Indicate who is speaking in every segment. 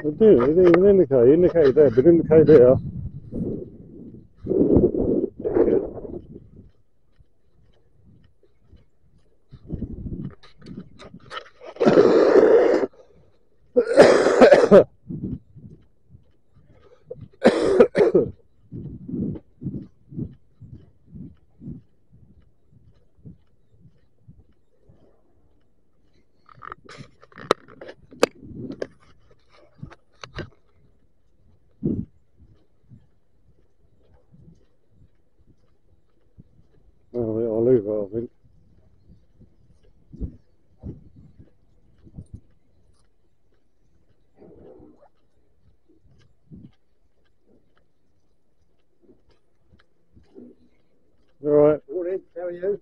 Speaker 1: Det indikerer der, but indikerer there. I'll leave it, I think. All right.
Speaker 2: Morning, how are you?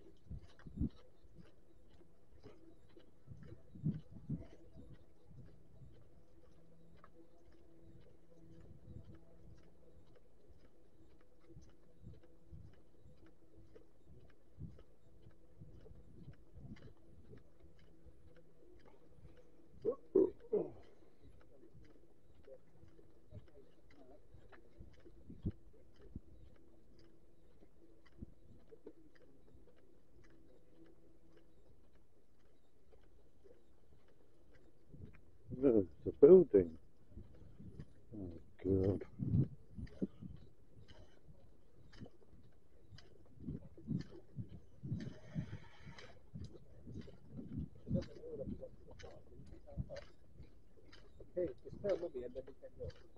Speaker 1: No, it's a building. Oh, God.
Speaker 2: Hey, just tell Mummy and then we can go.